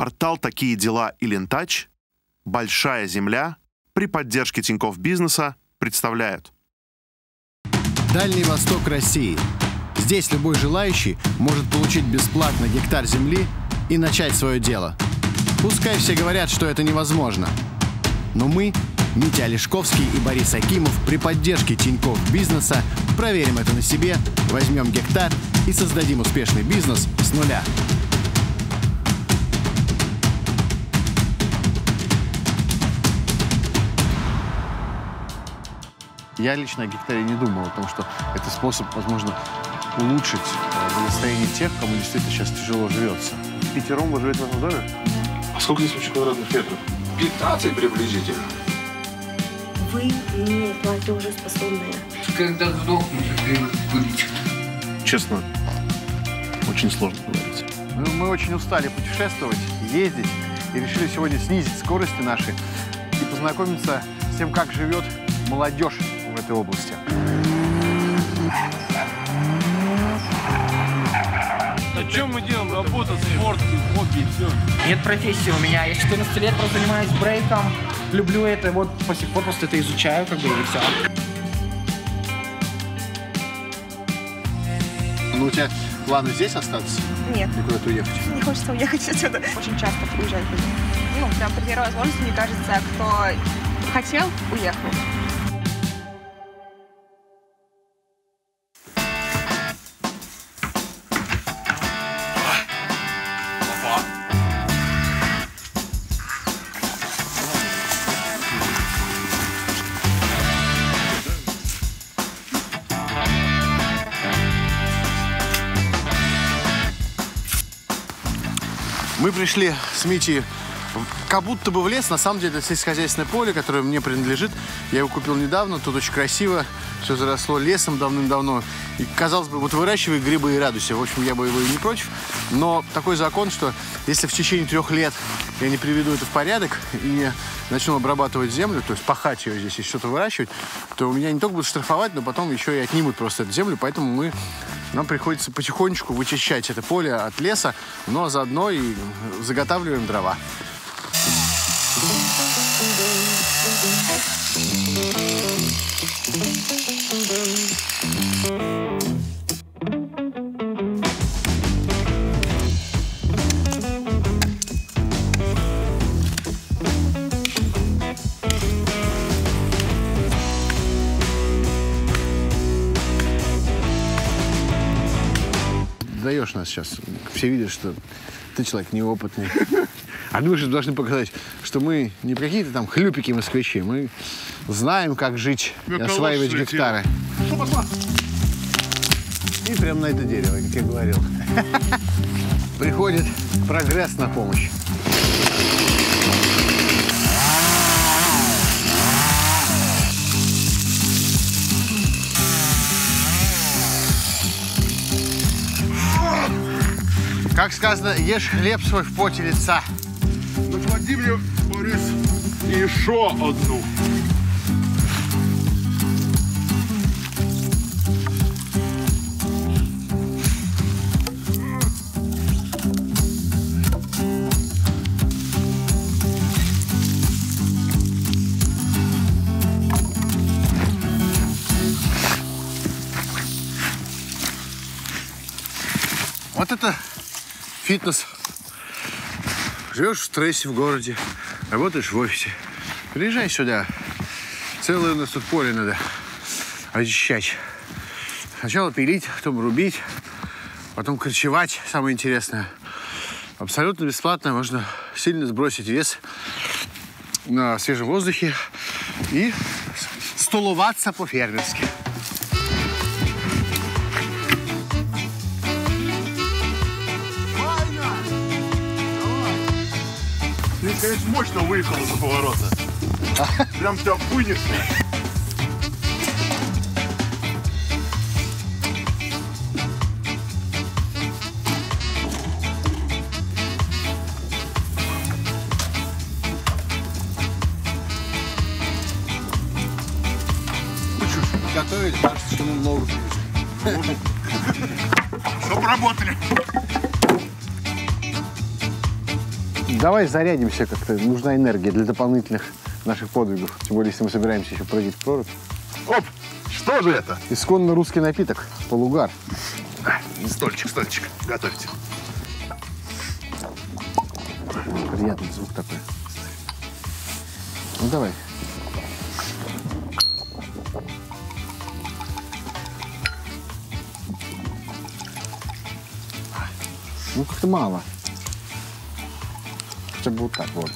Портал «Такие дела» и Лентач, «Большая земля» при поддержке Тинькофф Бизнеса представляют. Дальний Восток России. Здесь любой желающий может получить бесплатно гектар земли и начать свое дело. Пускай все говорят, что это невозможно. Но мы, Митя Олешковский и Борис Акимов, при поддержке Тинькофф Бизнеса проверим это на себе, возьмем гектар и создадим успешный бизнес с нуля. Я лично о гектаре не думал, потому что это способ, возможно, улучшить благосостояние тех, кому действительно сейчас тяжело живется. Пятером вы живете в этом доме? А сколько здесь вообще квадратных метров? 15 приблизительно. Вы не платежеспособные. Когда сдохнуть, курить. Честно, очень сложно говорить. Мы очень устали путешествовать, ездить, и решили сегодня снизить скорости наши и познакомиться с тем, как живет молодежь в этой области. А чем мы делаем? Работа, спорт, хобби и все. Нет профессии у меня. Я 14 лет просто занимаюсь брейком. Люблю это. Вот по сих пор просто это изучаю, как бы, и все. Ну, у тебя планы здесь остаться? Нет. Или куда-то уехать? Не хочется уехать отсюда. Очень часто приезжают люди. Ну, прям при первой возможности, мне кажется, кто хотел, уехал. Мы пришли с Митей как будто бы в лес. На самом деле, это сельскохозяйственное поле, которое мне принадлежит. Я его купил недавно, тут очень красиво. Все заросло лесом давным-давно. И, казалось бы, вот выращивай грибы и радуйся. В общем, я бы его и не против. Но такой закон, что если в течение 3 лет я не приведу это в порядок и начну обрабатывать землю, то есть пахать ее здесь и что-то выращивать, то меня не только будут штрафовать, но потом еще и отнимут просто эту землю. Поэтому нам приходится потихонечку вычищать это поле от леса, но заодно и заготавливаем дрова. Даешь нас сейчас. Все видят, что ты человек неопытный. А мы же должны показать, что мы не какие-то там хлюпики-москвичи. Мы знаем, как жить и осваивать гектары. И прямо на это дерево, как я говорил. Приходит прогресс на помощь. Как сказано, ешь хлеб свой в поте лица. Наклади мне, Борис, еще одну. Вот это фитнес. Живешь в стрессе в городе, работаешь в офисе. Приезжай сюда. Целое у нас тут поле надо очищать. Сначала пилить, потом рубить, потом корчевать. Самое интересное. Абсолютно бесплатно. Можно сильно сбросить вес на свежем воздухе и столоваться по-фермерски. Ты, конечно, мощно выехал из-за поворота. Прям тебя вынесло. Готовили, кажется, что мы много привезли. Чтоб работали. Давай зарядимся как-то. Нужна энергия для дополнительных наших подвигов. Тем более, если мы собираемся еще прыгать в прорубь. Оп! Что же это? Исконно русский напиток. Полугар. Стольчик, стольчик. Готовьте. Приятный звук такой. Ну, давай. Ну, как-то мало. Хотя бы вот так вот.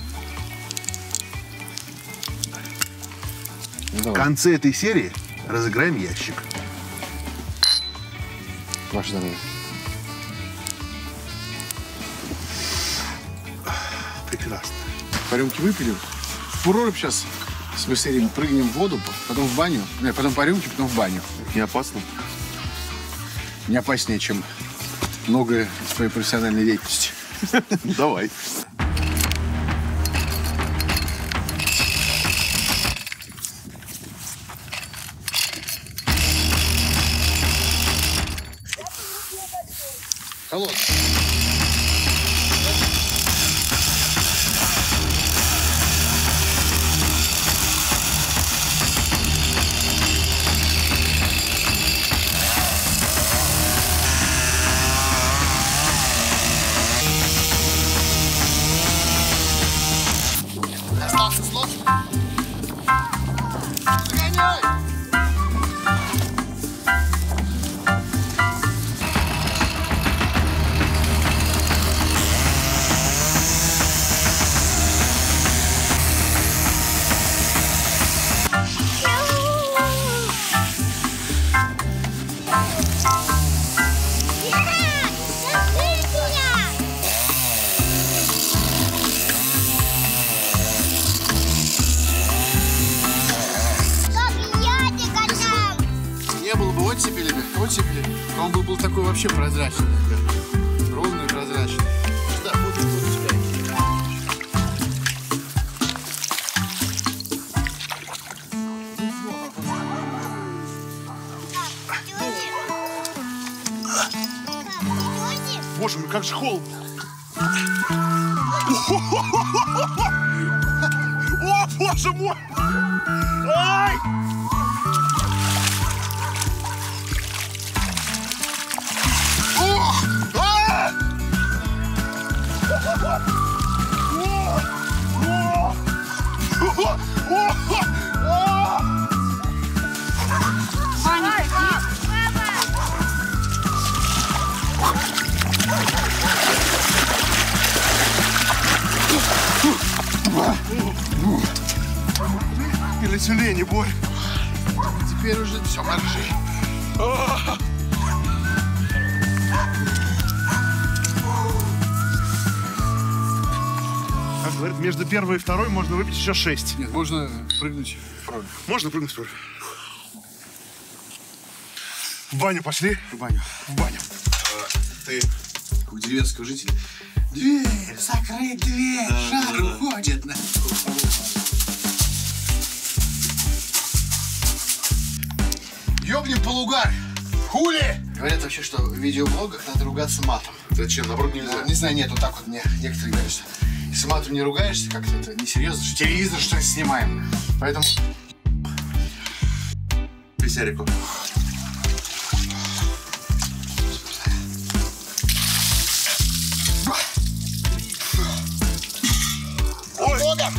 Ну, В конце этой серии разыграем ящик. Ваше здоровье. Прекрасно. По рюмке выпили. В прорубь сейчас с Василием прыгнем в воду, потом в баню. Нет, потом по рюмке, потом в баню. Не опасно? Не опаснее, чем многое в твоей профессиональной деятельности. Давай. Холодно. Остался слот. Загоняй! Не было бы оттепели, то он был такой вообще прозрачный. Ровный, прозрачный. Да, вот что у тебя. Боже мой, как же холодно. О, боже мой! Ай! Или тюлени, Борь. Теперь уже все, моржи. Как говорят, между первой и второй можно выпить еще 6. Нет, можно прыгнуть в прорубь. Можно прыгнуть в прорубь? В баню пошли? В баню. В баню. Ты у деревенского жителя. Дверь, закрыть дверь, жар уходит. Ёбнем полугар. Хули! Говорят вообще, что в видеоблогах надо ругаться матом. Зачем? Наоборот, нельзя. Не знаю, нет, вот так вот мне некоторые говорят, что если матом не ругаешься, как-то это несерьезно, что телевизор что-то снимаем. Поэтому... Писярику. Ой! Бога!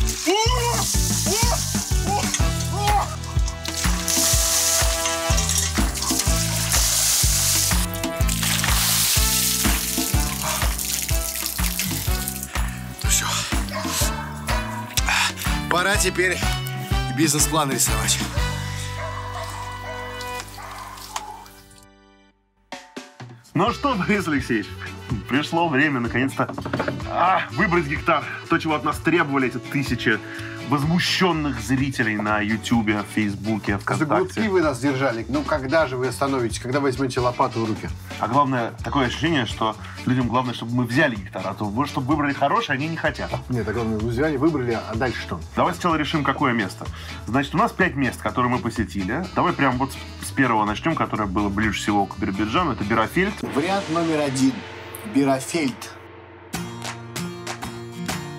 Ну все. Пора теперь бизнес-план рисовать. Ну что, Борис Алексеевич, пришло время наконец-то выбрать гектар. То, чего от нас требовали эти тысячи возмущенных зрителей на Ютубе, Фейсбуке, Глубки ВКонтакте. вы нас держали. Ну, когда же вы остановитесь? Когда возьмете лопату в руки? А главное, такое ощущение, что людям главное, чтобы мы взяли гектар, а то вы, чтобы выбрали хороший, они не хотят. Нет, так главное, вы взяли, выбрали, а дальше что? Давай сначала решим, какое место. Значит, у нас 5 мест, которые мы посетили. Давай прямо вот с первого начнем, которое было ближе всего к Биробиджану. Это Бирофельд. Вариант номер 1. Бирофельд.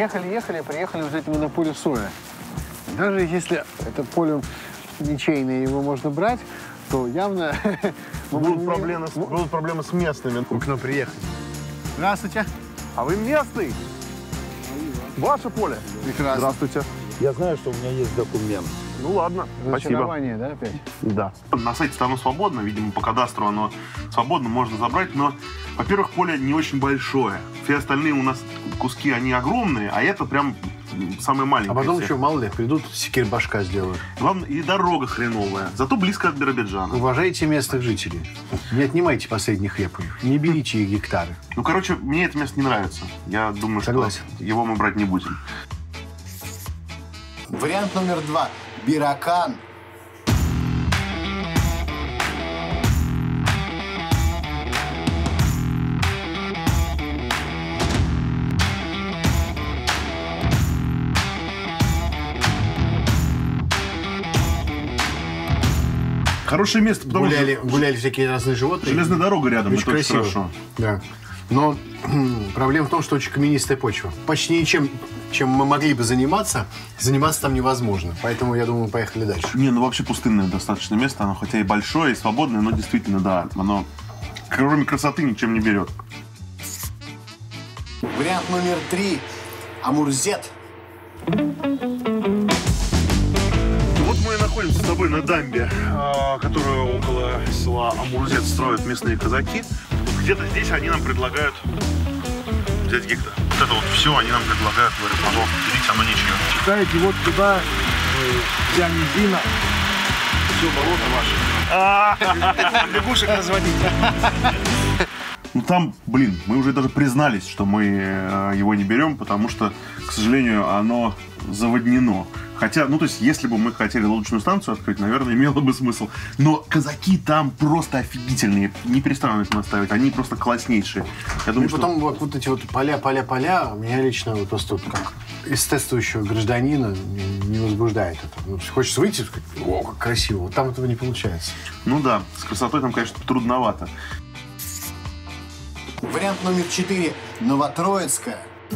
Ехали, приехали уже мы на поле соя. Даже если это поле ничейное, его можно брать, то явно... Будут проблемы с местными. Мы к нам приехали. Здравствуйте. А вы местный? Ваше поле? Прекрасно. Здравствуйте. Я знаю, что у меня есть документ. Ну ладно, спасибо. Разочарование, да, опять? Да. На сайте оно свободно, видимо, по кадастру оно свободно, можно забрать, но, во-первых, поле не очень большое. Все остальные у нас куски, они огромные, а это прям самое маленькое. А потом всех. еще, мало ли, придут, секирь-башка сделают. Главное, и дорога хреновая, зато близко от Биробиджана. Уважайте местных жителей. Не отнимайте последний хлеб у них. Не берите их гектары. Ну, короче, мне это место не нравится. Я думаю, Согласен. что его мы брать не будем. Вариант номер 2. Биракан. Хорошее место, потому Гуляли всякие разные животные. что железная дорога рядом, Очень это очень красиво. хорошо. Да. Но проблема в том, что очень каменистая почва. Почти ничем, чем мы могли бы заниматься там невозможно. Поэтому, я думаю, мы поехали дальше. Не, ну вообще пустынное достаточно место, оно хотя и большое, и свободное, но действительно, да, оно кроме красоты ничем не берет. Вариант номер 3. Амурзет. Вот мы и находимся с тобой на дамбе, которую около села Амурзет строят местные казаки. Где-то здесь они нам предлагают взять гектар. Вот это вот все они нам предлагают. Говорят, пожалуйста, берите, оно ничье. Читаете, вот туда вся низина, все болото ваше. Лягушек разводить. Ну там, блин, мы уже даже признались, что мы его не берем, потому что, к сожалению, оно заводнено. Хотя, ну то есть, если бы мы хотели лодочную станцию открыть, наверное, имело бы смысл. Но казаки там просто офигительные. Не перестану их наставить, они просто класснейшие. Я думаю, И потом вот эти вот поля, меня лично вот просто вот как эстетствующего гражданина не возбуждает это. Ну, хочется выйти и сказать, о, как красиво. Вот там этого не получается. Ну да, с красотой там, конечно, трудновато. Вариант номер 4. Новотроицкая.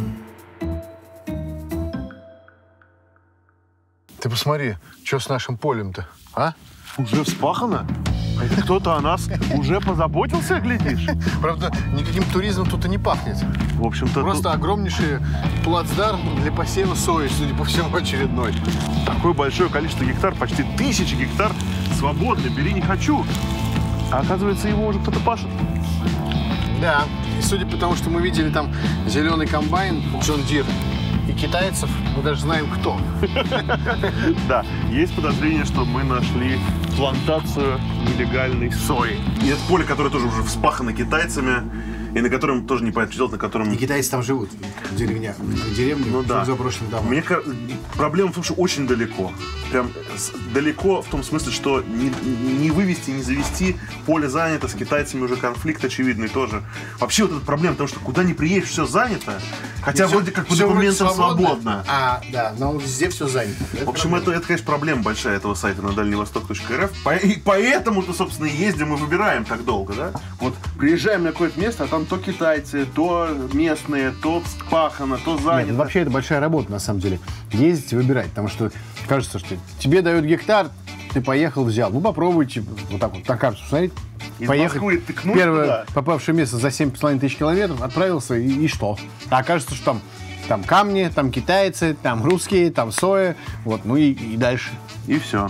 Ты посмотри, что с нашим полем-то, а? Уже вспахано? Это кто-то о нас уже позаботился, глядишь? Правда, никаким туризмом тут и не пахнет. В общем-то, Просто огромнейший плацдарм для посева сои, судя по всему, очередной. такое большое количество гектар, почти 1000 гектар свободно, бери не хочу. А оказывается, его уже кто-то пашет. Да, и судя по тому, что мы видели там зеленый комбайн Джон Дир и китайцев, мы даже знаем, кто. Да, есть подозрение, что мы нашли плантацию нелегальной сои. И это поле, которое тоже уже вспахано китайцами, и на котором тоже не понятно, что делать, на котором... И китайцы там живут, в деревне, Ну да. заброшенных домах. Мне проблема в том, что очень далеко. Прям далеко в том смысле, что не вывести, не завести, поле занято, с китайцами уже конфликт очевидный тоже. Вообще вот эта проблема, потому что куда ни приедешь, все занято. Хотя вроде как по документам свободно. А, да, но везде все занято. В общем, это, конечно, проблема большая этого сайта на дальневосток.рф. И поэтому-то, собственно, и ездим и выбираем так долго, да? Вот приезжаем на какое-то место, а там то китайцы, то местные, то вспахано, то занято. Нет, вообще это большая работа, на самом деле. Ездить и выбирать, потому что кажется, что тебе дают гектар, ты поехал, взял. Ну, попробуйте вот так вот на карту посмотреть. Из Поехать. Москвы тыкнуть Первое туда. попавшее место за 7,5 тысяч километров, отправился и что? А окажется, что там камни, там китайцы, там русские, там соя. Вот, ну и дальше. И все.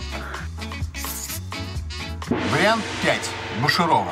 Вариант 5. Бушерова.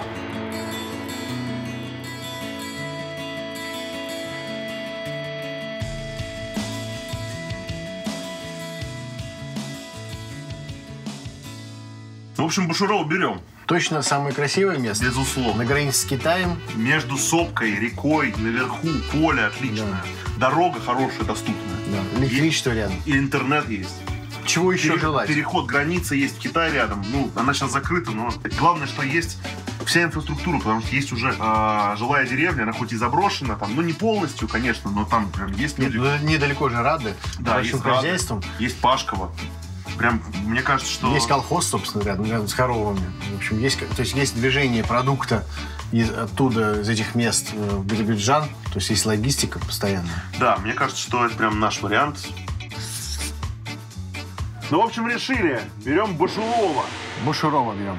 В общем, Бушурово берем. Точно самое красивое место. Безусловно. На границе с Китаем. Между сопкой, рекой, наверху поле отличное. Дорога хорошая, доступная. Да. Электричество рядом. И интернет есть. Чего еще желать? Переход границы есть в Китае рядом. Ну, она сейчас закрыта, но главное, что есть вся инфраструктура, потому что есть уже жилая деревня, она хоть и заброшена, там, ну не полностью, конечно, но там прям есть люди. Нет, недалеко же Рады. Да, большим есть Рады, хозяйством. есть Пашково. Прям, мне кажется, что... Есть колхоз, собственно, рядом с коровами. В общем, есть движение продукта оттуда, из этих мест в Биробиджан. То есть есть логистика постоянная. Да, мне кажется, что это прям наш вариант. Ну, в общем, решили. Берем Башурова. Башурова берем.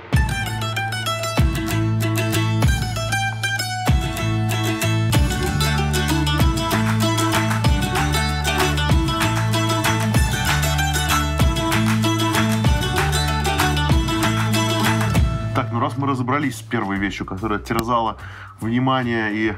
Так, ну раз мы разобрались с первой вещью, которая терзала внимание и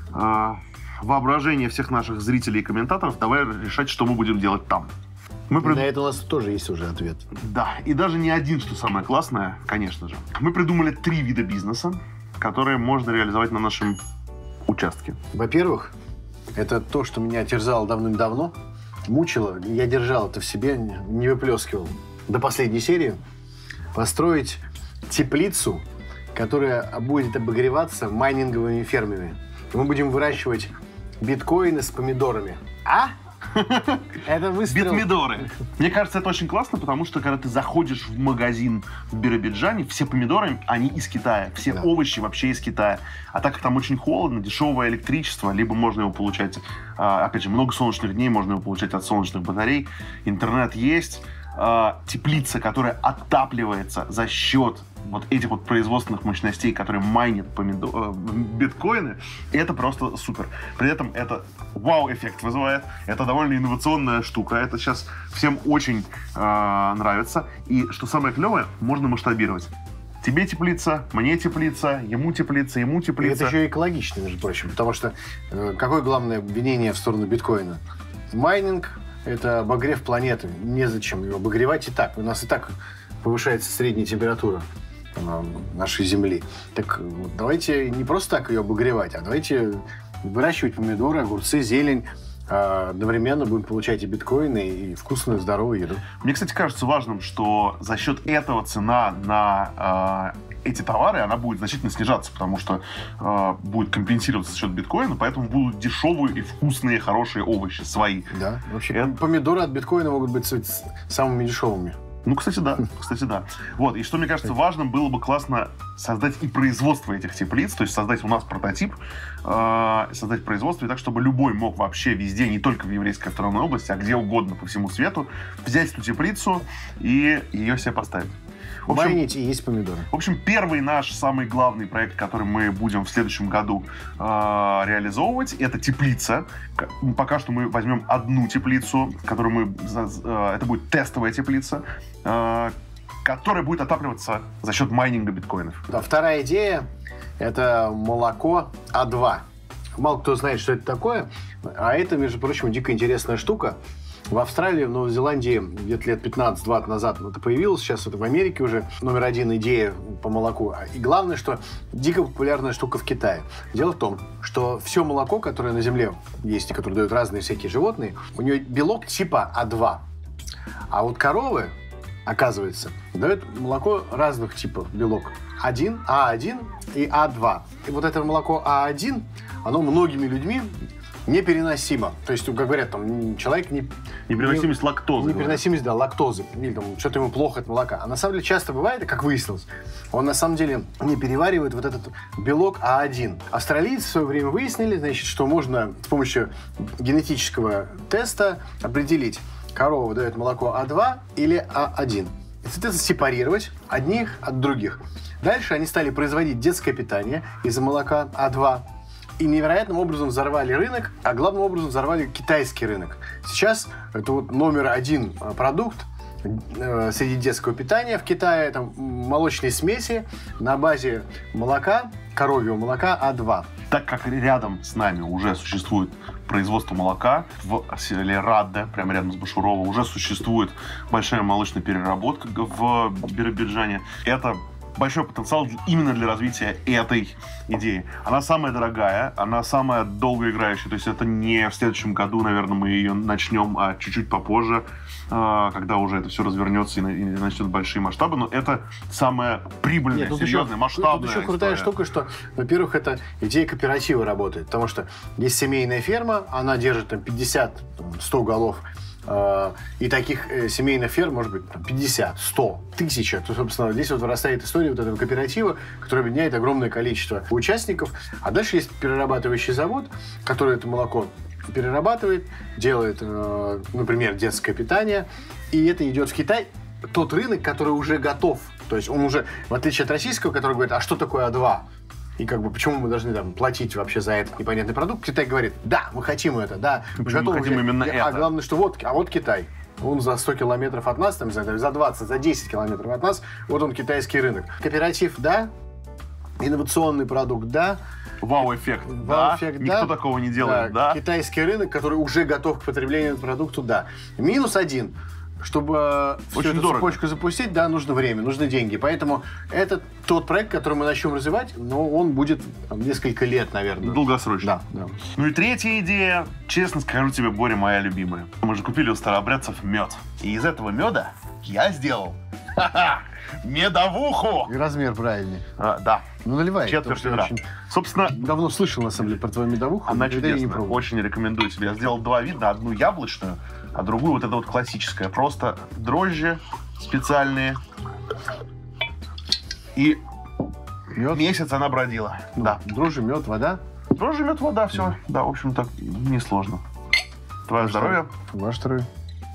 воображение всех наших зрителей и комментаторов, давай решать, что мы будем делать там. На это у нас тоже есть уже ответ. Да, и даже не один, что самое классное, конечно же. Мы придумали 3 вида бизнеса, которые можно реализовать на нашем участке. Во-первых, это то, что меня терзало давным-давно, мучило, я держал это в себе, не выплескивал. До последней серии построить теплицу, которая будет обогреваться майнинговыми фермами. И мы будем выращивать биткоины с помидорами. А? Это выстрел. Битмидоры. Мне кажется, это очень классно, потому что когда ты заходишь в магазин в Биробиджане, все помидоры, они из Китая. Все овощи вообще из Китая. А так как там очень холодно, дешевое электричество, либо можно его получать, опять же, много солнечных дней, можно его получать от солнечных батарей. Интернет есть. Теплица, которая отапливается за счет вот этих вот производственных мощностей, которые майнят биткоины, это просто супер. При этом это вау-эффект вызывает. Это довольно инновационная штука. Это сейчас всем очень нравится. И что самое клевое, можно масштабировать. Тебе теплица, мне теплица, ему теплица, ему теплица. И это еще и экологично, между прочим. Потому что какое главное обвинение в сторону биткоина? Майнинг — это обогрев планеты. Незачем его обогревать и так. У нас и так повышается средняя температура нашей Земли. Так давайте не просто так ее обогревать, а давайте выращивать помидоры, огурцы, зелень. Одновременно будем получать и биткоины, и вкусную, здоровую еду. Мне, кстати, кажется важным, что за счет этого цена на эти товары, она будет значительно снижаться, потому что будет компенсироваться за счет биткоина, поэтому будут дешевые и вкусные, хорошие овощи свои. Да, вообще помидоры от биткоина могут быть самыми дешевыми. Ну, кстати, да. Вот, и что, мне кажется, важным, было бы классно создать и производство этих теплиц, то есть создать у нас прототип, создать производство, и так, чтобы любой мог вообще везде, не только в Еврейской автономной области, а где угодно по всему свету, взять эту теплицу и ее себе поставить. Майнить и есть помидоры. В общем, первый наш самый главный проект, который мы будем в следующем году реализовывать, это теплица. Пока что мы возьмем одну теплицу, это будет тестовая теплица, которая будет отапливаться за счет майнинга биткоинов. Да, вторая идея – это молоко А2. Мало кто знает, что это такое, а это, между прочим, дико интересная штука. В Австралии, в Новой Зеландии где-то лет 15-20 назад это появилось. Сейчас это в Америке уже номер 1 идея по молоку. И главное, что дико популярная штука в Китае. Дело в том, что все молоко, которое на Земле есть, и которое дают разные всякие животные, у нее белок типа А2. А вот коровы, оказывается, дают молоко разных типов белок. А1 и А2. И вот это молоко А1, оно многими людьми непереносимо. То есть, как говорят, там, человек непереносимость лактозы. Непереносимость, да, лактозы. Или там что-то ему плохо от молока. А на самом деле часто бывает, как выяснилось, он на самом деле не переваривает вот этот белок А1. Австралийцы в свое время выяснили, значит, что можно с помощью генетического теста определить, корова выдает молоко А2 или А1. И, соответственно, сепарировать одних от других. Дальше они стали производить детское питание из-за молока А2. И невероятным образом взорвали рынок, а главным образом взорвали китайский рынок. Сейчас это вот номер 1 продукт среди детского питания в Китае. Это молочные смеси на базе молока, коровьего молока А2. Так как рядом с нами уже существует производство молока в селе Радда, прямо рядом с Башурово, уже существует большая молочная переработка в Биробиджане. Это большой потенциал именно для развития этой идеи. Она самая дорогая, она самая долгоиграющая. То есть это не в следующем году, наверное, мы ее начнем, а чуть-чуть попозже, когда уже это все развернется и начнет большие масштабы. Но это самая прибыльная, серьезная, масштабная Тут еще крутая штука, что, во-первых, это идея кооператива работает. Потому что есть семейная ферма, она держит там 50-100 голов и таких семейных ферм может быть 50, 100, 1000. То, собственно, здесь вот вырастает история вот этого кооператива, который объединяет огромное количество участников. А дальше есть перерабатывающий завод, который это молоко перерабатывает, делает, например, детское питание. И это идет в Китай. Тот рынок, который уже готов. То есть он уже, в отличие от российского, который говорит, а что такое А2? И как бы почему мы должны там платить вообще за этот непонятный продукт? Китай говорит, да, мы хотим это, да, мы готовы. Мы хотим именно это. А главное, что вот Китай. Он за 100 километров от нас, там, за 20, за 10 километров от нас, вот он китайский рынок. Кооператив, да. Инновационный продукт, да. Вау-эффект, да. Никто такого не делает, да. Китайский рынок, который уже готов к потреблению продукту, да. Минус один. Чтобы всю эту цепочку запустить, да, нужно время, нужны деньги. Поэтому это тот проект, который мы начнем развивать, но он будет несколько лет, наверное. Долгосрочно. Да. Ну и третья идея, честно скажу тебе, Боря, моя любимая. Мы же купили у старообрядцев мед. И из этого меда я сделал медовуху. И размер правильный. Да. Ну, наливай. Четверть ведра. Собственно, давно слышал, на самом деле, про твою медовуху. Она чудесная. Очень рекомендую тебе. Я сделал 2 вида. Одну яблочную, а другую вот это вот классическая. Просто дрожжи специальные. И мед. Месяц она бродила. Ну, да. Дрожжи, мед, вода. Дрожжи, мед, вода, все. Да, в общем, так несложно. Твое здоровье. Ваше здоровье.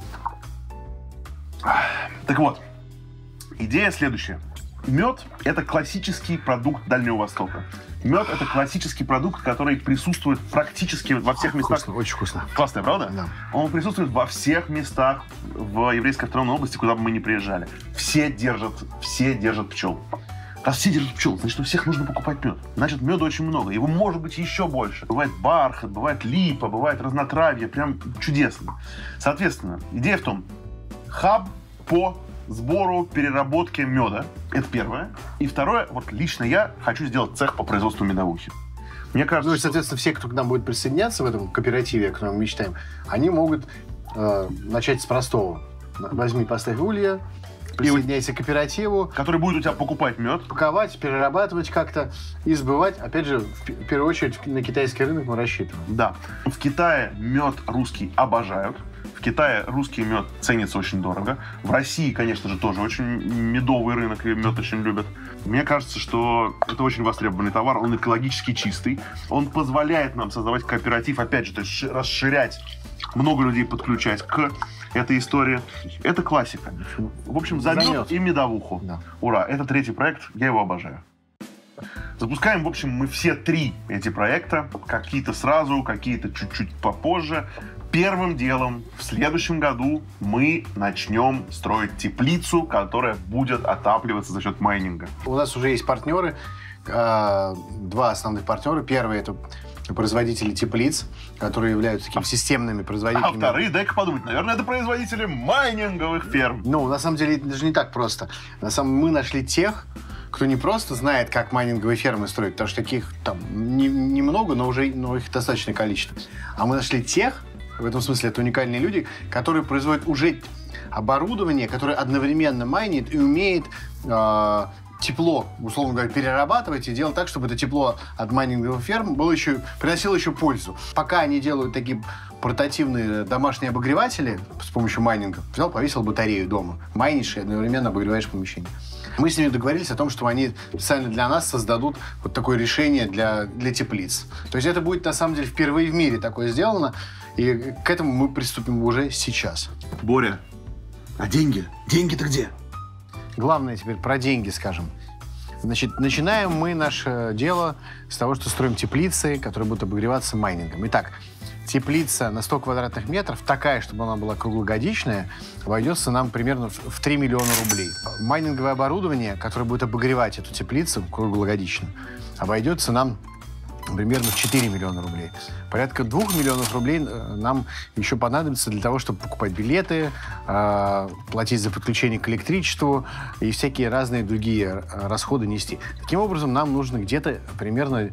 Так вот, идея следующая. Мед – это классический продукт Дальнего Востока. Мед – это классический продукт, который присутствует практически во всех местах. Вкусно, очень вкусно. Классная, правда? Да. Он присутствует во всех местах в еврейской автономной области, куда бы мы ни приезжали. Все держат пчел. Раз все держат пчел, значит, у всех нужно покупать мед. Значит, меда очень много. Его может быть еще больше. Бывает бархат, бывает липа, бывает разнотравье. Прям чудесно. Соответственно, идея в том, хаб по сбору, переработке меда. Это первое. И второе, вот лично я хочу сделать цех по производству медовухи. Мне кажется, ну и, соответственно, все, кто к нам будет присоединяться в этом кооперативе, о котором мы мечтаем, они могут начать с простого. Возьми, поставь улья, присоединяйся к кооперативу. Который будет у тебя покупать мед. Паковать, перерабатывать как-то и сбывать. Опять же, в первую очередь, на китайский рынок мы рассчитываем. Да. В Китае мед русский обожают. В Китае русский мед ценится очень дорого. В России, конечно же, тоже очень медовый рынок, и мед очень любят. Мне кажется, что это очень востребованный товар. Он экологически чистый. Он позволяет нам создавать кооператив, опять же, то есть расширять, много людей подключать к этой истории. Это классика. В общем, за мед и медовуху. Да. Ура! Это третий проект. Я его обожаю. Запускаем, в общем, мы все 3 эти проекта. Какие-то сразу, какие-то чуть-чуть попозже. Первым делом в следующем году мы начнем строить теплицу, которая будет отапливаться за счет майнинга. У нас уже есть партнеры, 2 основных партнера. Первый — это производители теплиц, которые являются такими системными производителями. А вторые, дай-ка подумать, наверное, это производители майнинговых ферм. Ну, на самом деле, это даже не так просто. Мы нашли тех, кто не просто знает, как майнинговые фермы строить, потому что таких там немного, но их достаточное количество. А мы нашли тех, в этом смысле это уникальные люди, которые производят уже оборудование, которое одновременно майнит и умеет тепло, условно говоря, перерабатывать и делать так, чтобы это тепло от майнинговых ферм приносило еще пользу. Пока они делают такие портативные домашние обогреватели с помощью майнинга, взял, повесил батарею дома, майнишь и одновременно обогреваешь помещение. Мы с ними договорились о том, что они специально для нас создадут вот такое решение для теплиц. То есть это будет, на самом деле, впервые в мире такое сделано, и к этому мы приступим уже сейчас. Боря, а деньги? Деньги-то где? Главное теперь про деньги скажем. Значит, начинаем мы наше дело с того, что строим теплицы, которые будут обогреваться майнингом. Итак, теплица на 100 квадратных метров, такая, чтобы она была круглогодичная, обойдется нам примерно в 3 миллиона рублей. Майнинговое оборудование, которое будет обогревать эту теплицу круглогодично, обойдется нам примерно в 4 миллиона рублей. Порядка 2 миллионов рублей нам еще понадобится для того, чтобы покупать билеты, платить за подключение к электричеству и всякие разные другие расходы нести. Таким образом, нам нужно где-то примерно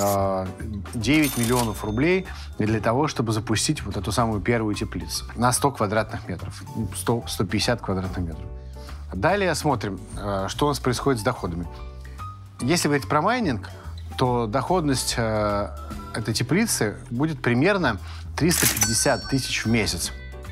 9 миллионов рублей для того, чтобы запустить вот эту самую первую теплицу на 100 квадратных метров, 100-150 квадратных метров. Далее смотрим, что у нас происходит с доходами. Если говорить про майнинг, то доходность этой теплицы будет примерно 350 тысяч в месяц.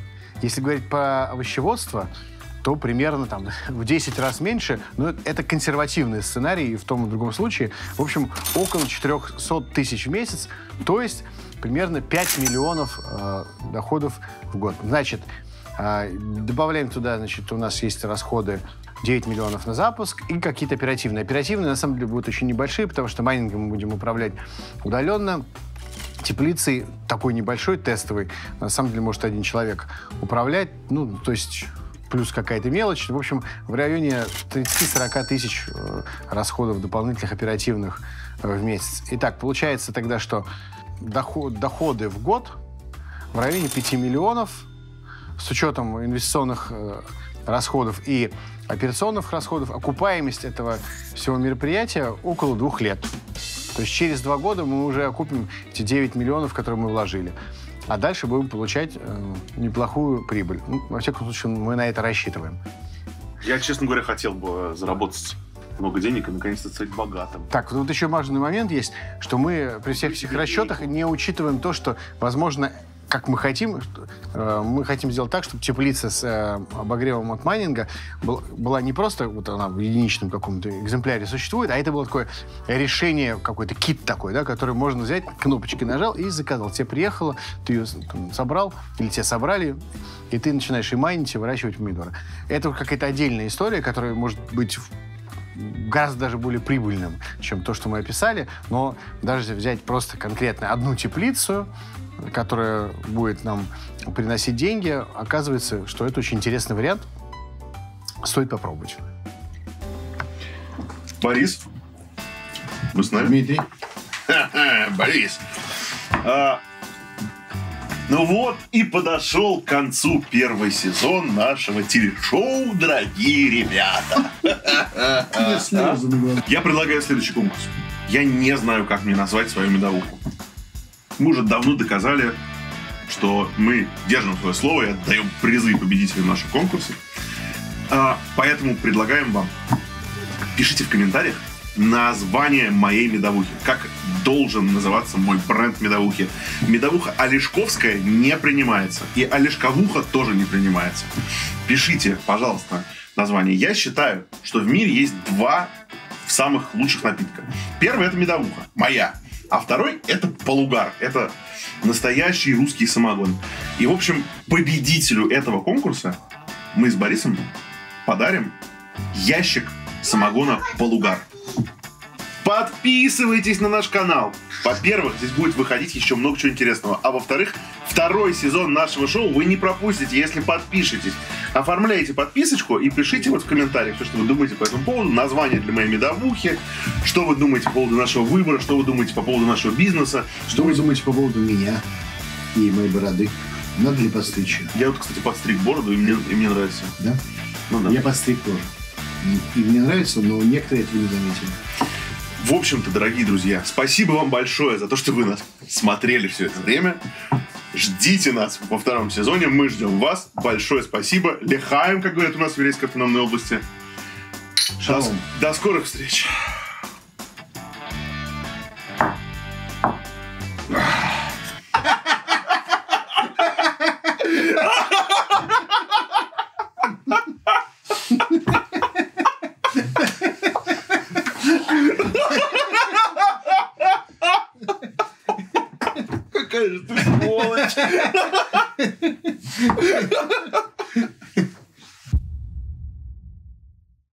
Если говорить по овощеводству, то примерно там в 10 раз меньше. Но это консервативный сценарий и в том и в другом случае. В общем, около 400 тысяч в месяц, то есть примерно 5 миллионов доходов в год. Значит, добавляем туда, значит, у нас есть расходы 9 миллионов на запуск и какие-то оперативные. Оперативные, на самом деле, будут очень небольшие, потому что майнингом мы будем управлять удаленно. Теплицей такой небольшой, тестовый, на самом деле может один человек управлять, ну, то есть плюс какая-то мелочь. В общем, в районе 30-40 тысяч расходов дополнительных оперативных в месяц. Итак, получается тогда, что доходы в год в районе 5 миллионов с учетом инвестиционных расходов и операционных расходов, окупаемость этого всего мероприятия около 2 лет. То есть через 2 года мы уже окупим эти 9 миллионов, которые мы вложили. А дальше будем получать неплохую прибыль. Ну, во всяком случае, мы на это рассчитываем. Я, честно говоря, хотел бы заработать много денег и наконец-то стать богатым. Так, вот еще важный момент есть, что мы при всех этих расчетах не учитываем то, что, возможно, как мы хотим сделать так, чтобы теплица с обогревом от майнинга была не просто, вот она в единичном каком-то экземпляре существует, а это было такое решение, какой-то кит такой, да, который можно взять, кнопочкой нажал и заказал. Тебе приехало, ты ее собрал, или тебе собрали, и ты начинаешь и майнить, и выращивать помидоры. Это какая-то отдельная история, которая может быть гораздо даже более прибыльным, чем то, что мы описали, но даже взять просто конкретно одну теплицу, которая будет нам приносить деньги, оказывается, что это очень интересный вариант. Стоит попробовать. Борис, вы с нами? Дмитрий. Борис. Ну вот и подошел к концу первый сезон нашего телешоу, дорогие ребята. Я предлагаю следующий конкурс. Я не знаю, как мне назвать свою медовуху. Мы уже давно доказали, что мы держим свое слово и отдаем призы победителям наших конкурсов. Поэтому предлагаем вам, пишите в комментариях название моей медовухи. Как должен называться мой бренд медовухи. Медовуха олешковская не принимается. И олешковуха тоже не принимается. Пишите, пожалуйста, название. Я считаю, что в мире есть 2 самых лучших напитка. Первый — это медовуха, моя. А второй — это полугар. Это настоящий русский самогон. И, в общем, победителю этого конкурса мы с Борисом подарим ящик самогона полугар. Подписывайтесь на наш канал. Во-первых, здесь будет выходить еще много чего интересного. А во-вторых, 2-й сезон нашего шоу вы не пропустите, если подпишетесь. Оформляйте подписочку и пишите вот в комментариях все, что вы думаете по этому поводу. Название для моей медовухи, что вы думаете по поводу нашего выбора, что вы думаете по поводу нашего бизнеса. Что вы думаете по поводу меня и моей бороды? Надо ли подстричь? Я вот, кстати, подстриг бороду, и мне нравится. Да? Ну, да. Я подстриг тоже. И мне нравится, но некоторые этого не заметили. В общем-то, дорогие друзья, спасибо вам большое за то, что вы нас смотрели все это время. Ждите нас во 2-м сезоне. Мы ждем вас. Большое спасибо. Лехаем, как говорят у нас в Еврейской автономной области. Шалом. До скорых встреч. Какая же ты сволочь!